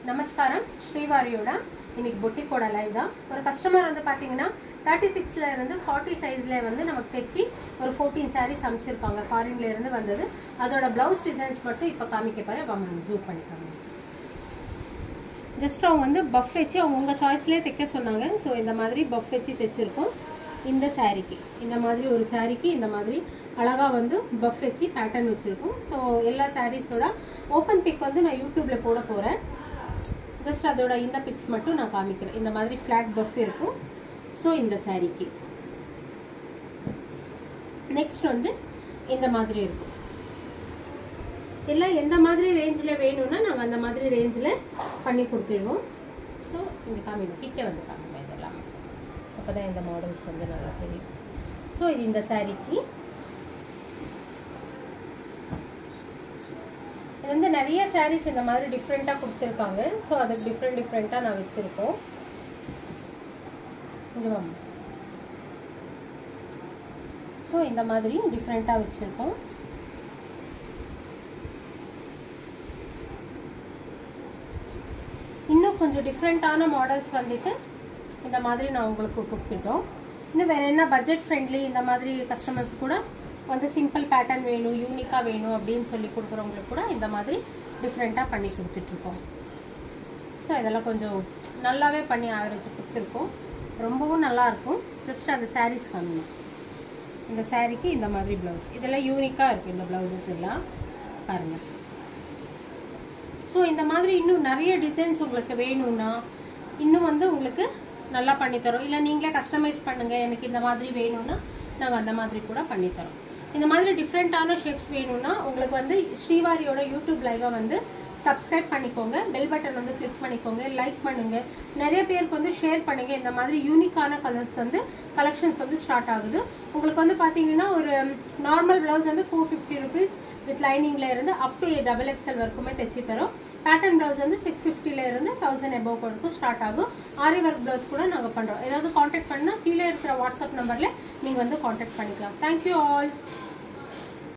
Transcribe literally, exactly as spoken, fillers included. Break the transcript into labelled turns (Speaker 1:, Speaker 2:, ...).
Speaker 1: நமஸ்காரம் ஸ்ரீவாரியோட இன்னைக்கு பொட்டிக்கோட லைவ் தான். ஒரு கஸ்டமர் வந்து பார்த்தீங்கன்னா தேர்ட்டி சிக்ஸ்ல இருந்து ஃபார்ட்டி சைஸ்ல வந்து நமக்கு தைச்சி ஒரு ஃபோர்டீன் சாரீஸ் அமைச்சிருக்காங்க. ஃபாரின்ல இருந்து வந்தது. அதோட பிளவுஸ் டிசைன்ஸ் மட்டும் இப்போ காமிக்க போறேன். வாங்க ஜூம் பண்ணிக்காங்க. ஜஸ்ட் அவங்க வந்து பஃப் வச்சு அவங்க உங்கள் சாய்ஸ்லேயே தைக்க சொன்னாங்க. ஸோ இந்த மாதிரி பஃப் வச்சு தைச்சிருக்கோம். இந்த சாரீக்கு இந்த மாதிரி ஒரு சாரீக்கு இந்த மாதிரி அழகாக வந்து பஃப் வச்சு பேட்டர்ன் வச்சுருக்கோம். ஸோ எல்லா சாரீஸோட ஓப்பன் பிக் வந்து நான் யூடியூப்பில் போட போகிறேன். ஜஸ்ட் அதோட இந்த பிக்ஸ் மட்டும் நான் காமிக்கிறேன். இந்த மாதிரி ஃப்ளாட் பஃப் இருக்கும். ஸோ இந்த சாரீக்கு நெக்ஸ்ட் வந்து இந்த மாதிரி இருக்கும். எல்லாம் எந்த மாதிரி ரேஞ்சில் வேணும்னா நாங்கள் அந்த மாதிரி ரேஞ்சில் பண்ணி கொடுத்துடுவோம். ஸோ இந்த காமிங்க கிட்டே வந்து காமிங்க இதெல்லாம். அப்போ தான் இந்த மாடல்ஸ் வந்து நல்லா தெரியும். ஸோ இது இந்த சாரீக்கு இது வந்து நிறைய சாரீஸ் இந்த மாதிரி டிஃப்ரெண்ட்டாக கொடுத்துருக்காங்க. ஸோ அதுக்கு டிஃப்ரெண்ட் டிஃப்ரெண்ட்டாக நான் வச்சுருக்கோம். இங்கே வாங்க. ஸோ இந்த மாதிரி டிஃப்ரெண்ட்டாக வச்சுருக்கோம். இன்னும் கொஞ்சம் டிஃப்ரெண்ட்டான மாடல்ஸ் வந்துட்டு இந்த மாதிரி நான் உங்களுக்கு கொடுத்துட்டோம். இன்னும் வேறு என்ன பட்ஜெட் ஃப்ரெண்ட்லி இந்த மாதிரி கஸ்டமர்ஸ் கூட வந்து சிம்பிள் பேட்டர்ன் வேணும், யூனிக்காக வேணும் அப்படின்னு சொல்லி கொடுக்குறவங்களுக்கு கூட இந்த மாதிரி டிஃப்ரெண்ட்டாக பண்ணி கொடுத்துட்ருக்கோம். ஸோ இதெல்லாம் கொஞ்சம் நல்லாவே பண்ணி ஆவரேஜ் கொடுத்துருக்கோம். ரொம்பவும் நல்லாயிருக்கும். ஜஸ்ட் அந்த சாரீஸ் காமிங்க. இந்த சாரீக்கு இந்த மாதிரி ப்ளவுஸ் இதெல்லாம் யூனிக்காக இருக்குது. இந்த ப்ளவுசஸ் எல்லாம் பாருங்கள். ஸோ இந்த மாதிரி இன்னும் நிறைய டிசைன்ஸ் உங்களுக்கு வேணும்னா இன்னும் வந்து உங்களுக்கு நல்லா பண்ணித்தரோம். இல்லை நீங்களே கஸ்டமைஸ் பண்ணுங்கள் எனக்கு இந்த மாதிரி வேணும்னா நாங்கள் அந்த மாதிரி கூட பண்ணித்தரோம். இந்த மாதிரி டிஃப்ரெண்ட்டான ஷேப்ஸ் வேணும்னா உங்களுக்கு வந்து ஸ்ரீவாரியோட யூடியூப் லைவை வந்து சப்ஸ்கிரைப் பண்ணிக்கோங்க. பெல் பட்டன் வந்து கிளிக் பண்ணிக்கோங்க. லைக் பண்ணுங்கள். நிறைய பேருக்கு வந்து ஷேர் பண்ணுங்கள். இந்த மாதிரி யூனிக்கான கலர்ஸ் வந்து கலெக்ஷன்ஸ் வந்து ஸ்டார்ட் ஆகுது. உங்களுக்கு வந்து பார்த்தீங்கன்னா ஒரு நார்மல் ப்ளவுஸ் வந்து ஃபோர் ஃபிஃப்டி ருபீஸ் வித் லைனிங்ல இருந்து அப் டு டபுள் எக்ஸ்எல் வரைக்குமே தைச்சி தரோம். பேட்டர்ன் ப்ளவுஸ் வந்து சிக்ஸ் ஃபிஃப்டில இருந்து தௌசண்ட் எபோவ் வரைக்கும் ஸ்டார்ட் ஆகும். ஆரி ஒர்க் ப்ளவுஸ் கூட நாங்கள் பண்ணுறோம். ஏதாவது காண்டாக்ட் பண்ணால் கீழே இருக்கிற வாட்ஸ்அப் நம்பரில் நீங்கள் வந்து காண்டாக்ட் பண்ணிக்கலாம். Thank you all.